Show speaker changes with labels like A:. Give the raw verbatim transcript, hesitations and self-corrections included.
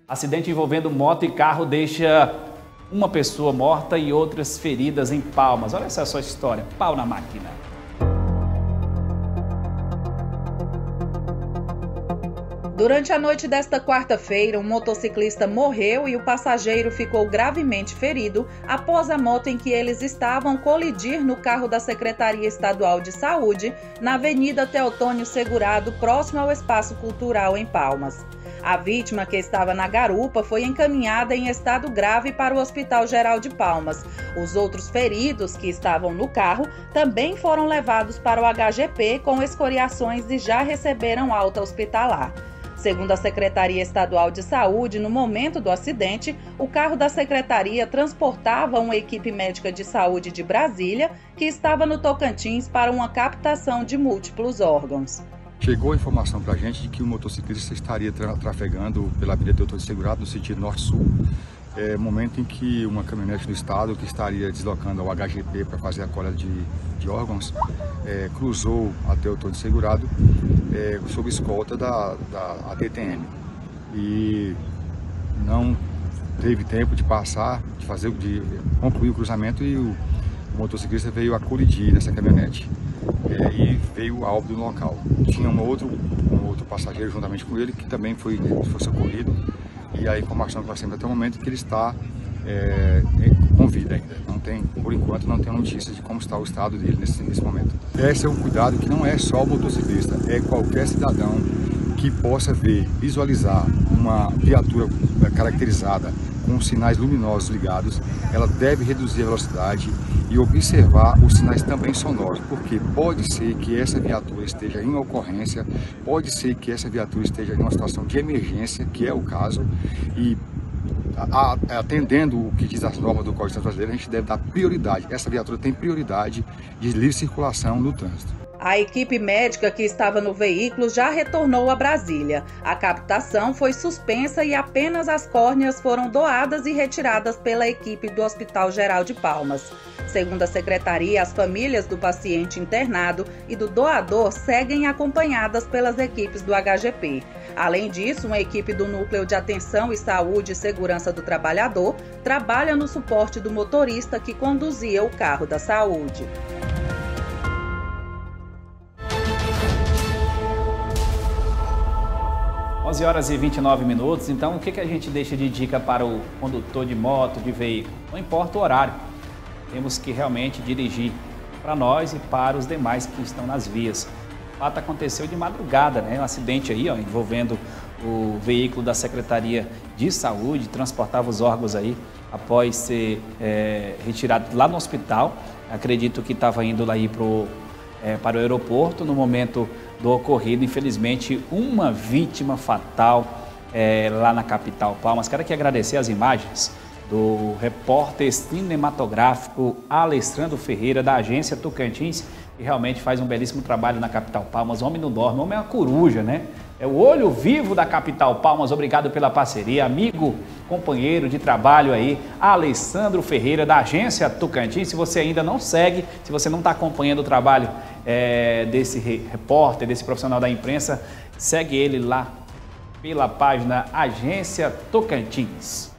A: Acidente envolvendo moto e carro deixa uma pessoa morta e outras feridas em Palmas. Olha essa só história, pau na máquina.
B: Durante a noite desta quarta-feira, um motociclista morreu e o passageiro ficou gravemente ferido após a moto em que eles estavam colidir no carro da Secretaria Estadual de Saúde, na Avenida Teotônio Segurado, próximo ao Espaço Cultural em Palmas. A vítima, que estava na garupa, foi encaminhada em estado grave para o Hospital Geral de Palmas. Os outros feridos, que estavam no carro, também foram levados para o H G P com escoriações e já receberam alta hospitalar. Segundo a Secretaria Estadual de Saúde, no momento do acidente, o carro da Secretaria transportava uma equipe médica de saúde de Brasília, que estava no Tocantins para uma captação de múltiplos órgãos.
C: Chegou a informação para a gente de que o motociclista estaria tra trafegando pela Avenida Teotônio Segurado no sentido norte-sul, é, momento em que uma caminhonete do estado que estaria deslocando ao H G P para fazer a coleta de, de órgãos, é, cruzou a Teotônio Segurado é, sob escolta da, da A D T M e não teve tempo de passar, de fazer, de concluir o cruzamento e o, o motociclista veio a colidir nessa caminhonete. É, e veio a óbito no local. Tinha um outro, um outro passageiro juntamente com ele que também foi, foi socorrido, e a informação que nós temos até o momento é que ele está é, com vida ainda. Não tem, por enquanto não tem notícia de como está o estado dele nesse, nesse momento. Esse é um cuidado que não é só o motociclista, é qualquer cidadão que possa ver, visualizar uma viatura caracterizada com sinais luminosos ligados, ela deve reduzir a velocidade e observar os sinais também sonoros, porque pode ser que essa viatura esteja em ocorrência, pode ser que essa viatura esteja em uma situação de emergência, que é o caso, e a, a, atendendo o que diz as normas do Código de Trânsito Brasileiro, a gente deve dar prioridade, essa viatura tem prioridade de livre circulação no trânsito.
B: A equipe médica que estava no veículo já retornou a Brasília. A captação foi suspensa e apenas as córneas foram doadas e retiradas pela equipe do Hospital Geral de Palmas. Segundo a secretaria, as famílias do paciente internado e do doador seguem acompanhadas pelas equipes do H G P. Além disso, uma equipe do Núcleo de Atenção e Saúde e Segurança do Trabalhador trabalha no suporte do motorista que conduzia o carro da saúde.
A: onze horas e vinte e nove minutos, então o que, que a gente deixa de dica para o condutor de moto, de veículo? Não importa o horário, temos que realmente dirigir para nós e para os demais que estão nas vias. O fato aconteceu de madrugada, né? Um acidente aí, ó, envolvendo o veículo da Secretaria de Saúde, transportava os órgãos aí após ser é, retirado lá no hospital. Acredito que estava indo lá aí pro, é, para o aeroporto. No momento do ocorrido, infelizmente, uma vítima fatal é, lá na capital Palmas. Quero aqui agradecer as imagens do repórter cinematográfico Alessandro Ferreira, da agência Tocantins, que realmente faz um belíssimo trabalho na capital Palmas. O homem não dorme, o homem é uma coruja, né? É o olho vivo da capital Palmas. Obrigado pela parceria, amigo, companheiro de trabalho aí, Alessandro Ferreira, da agência Tocantins. Se você ainda não segue, se você não está acompanhando o trabalho é, desse repórter, desse profissional da imprensa, segue ele lá pela página Agência Tocantins.